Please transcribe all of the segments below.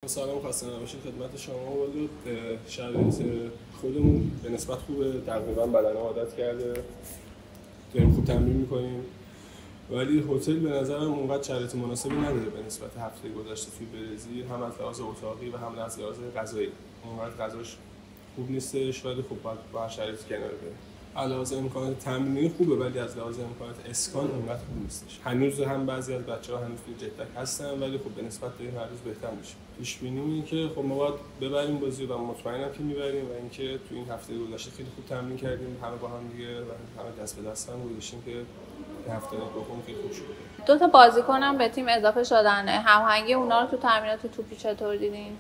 سلام، خسته نباشید خدمت شما. ولی شرایط خودمون به نسبت خوبه، تقریبا بدن عادت کرده، داریم خوب تمرین میکنیم، ولی هتل به نظرم اونقدر شرایط مناسبی نداره به نسبت هفته گذشته توی برزیل، هم از لحاظ اتاقی و هم از لحاظ غذایی. اونقدر غذاش خوب نیستش، ولی خب باید با شرایط کنار بریم. از لحاظ امکانات تمرینی خوبه، ولی از لحاظ امکانات اسکان اونقدر خوب نیستش. هنوز هم بعضی از بچه‌ها هنوز توی جدک هستن، ولی خب به نسبت داریم هر روز بهتر میشه. پیش بینی اینه که خب ما باید ببریم بازی و مطمئنم که میبریم، و اینکه تو این هفته گذشته خیلی خوب تمرین کردیم همه با هم دیگه و همه دست به دست هم گذاشتیم که هفته دوم خیلی خوب شد. دو تا بازیکنم به تیم اضافه شدن، هماهنگی اونا رو تو تمرینات توپی چطور دیدین؟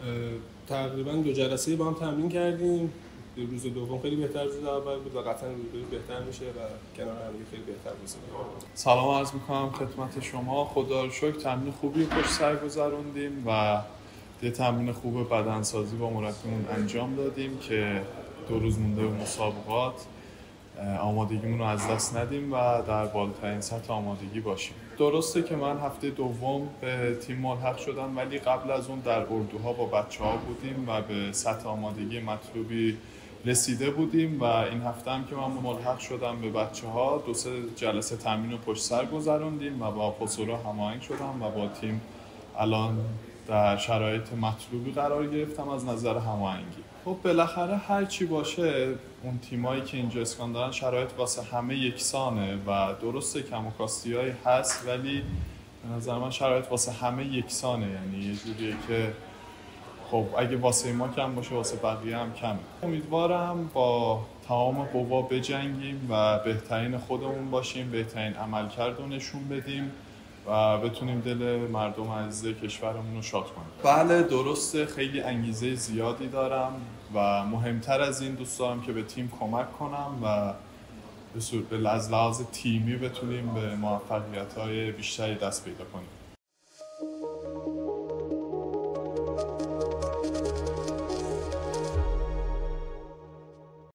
تقریبا 2 جلسه با هم تمرین کردیم. روز دوم خیلی بهتر روز اول بود و قطعا روز بهتر میشه و کنار هم خیلی بهتر بازی می‌کنیم. سلام عرض می‌کنم خدمت شما. خدا رو شکر تمرین خوبی پشت سر گذروندیم و یه تمرین خوب بدنسازی با مربیمون انجام دادیم که 2 روز مونده به مسابقات آمادگیمون رو از دست ندیم و در بالاترین سطح آمادگی باشیم. درسته که من هفته دوم به تیم ملحق شدم، ولی قبل از اون در اردوها با بچه‌ها بودیم و به سطح آمادگی مطلوبی رسیده بودیم و این هفته هم که من ملحق شدم به بچه‌ها 2-3 جلسه تمرین رو پشت سر گذروندیم و با فسورا هماهنگ شدم و با تیم الان در شرایط مطلوبی قرار گرفتم از نظر هماهنگی. خب بالاخره هر چی باشه اون تیمایی که اینجا اسکان دارن شرایط واسه همه یکسانه و درسته کم و کاستی‌هایی هست، ولی به نظر من شرایط واسه همه یکسانه. یعنی یه جوریه که خب اگه واسه ما کم باشه واسه بقیه هم کمه. امیدوارم با تمام قوا بجنگیم و بهترین خودمون باشیم، بهترین عملکرد رو نشون بدیم و بتونیم دل مردم عزیز کشورمون رو شاد کنیم. بله درسته، خیلی انگیزه زیادی دارم و مهمتر از این دوست دارم که به تیم کمک کنم و از لحاظ تیمی بتونیم به موفقیت‌های بیشتری دست پیدا کنیم.